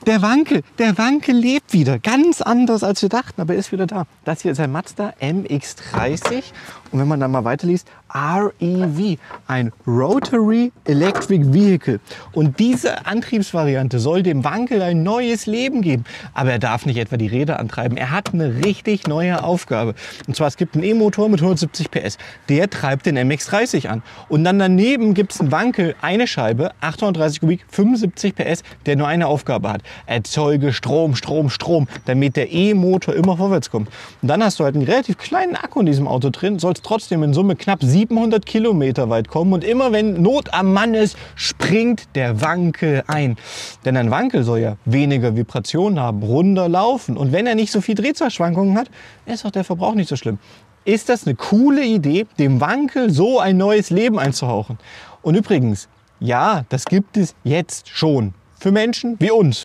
Der Wankel lebt wieder. Ganz anders, als wir dachten, aber er ist wieder da. Das hier ist ein Mazda MX-30. Und wenn man dann mal weiterliest, REV, ein Rotary Electric Vehicle. Und diese Antriebsvariante soll dem Wankel ein neues Leben geben. Aber er darf nicht etwa die Räder antreiben. Er hat eine richtig neue Aufgabe. Und zwar, es gibt einen E-Motor mit 170 PS. Der treibt den MX-30 an. Und dann daneben gibt es einen Wankel, eine Scheibe, 830 Kubik, 75 PS, der nur eine Aufgabe hat. Erzeuge Strom, damit der E-Motor immer vorwärts kommt. Und dann hast du halt einen relativ kleinen Akku in diesem Auto drin, sollst trotzdem in Summe knapp 700 Kilometer weit kommen. Und immer wenn Not am Mann ist, springt der Wankel ein. Denn ein Wankel soll ja weniger Vibration haben, runder laufen. Und wenn er nicht so viel Drehzahlschwankungen hat, ist auch der Verbrauch nicht so schlimm. Ist das eine coole Idee, dem Wankel so ein neues Leben einzuhauchen? Und übrigens, ja, das gibt es jetzt schon. Für Menschen wie uns.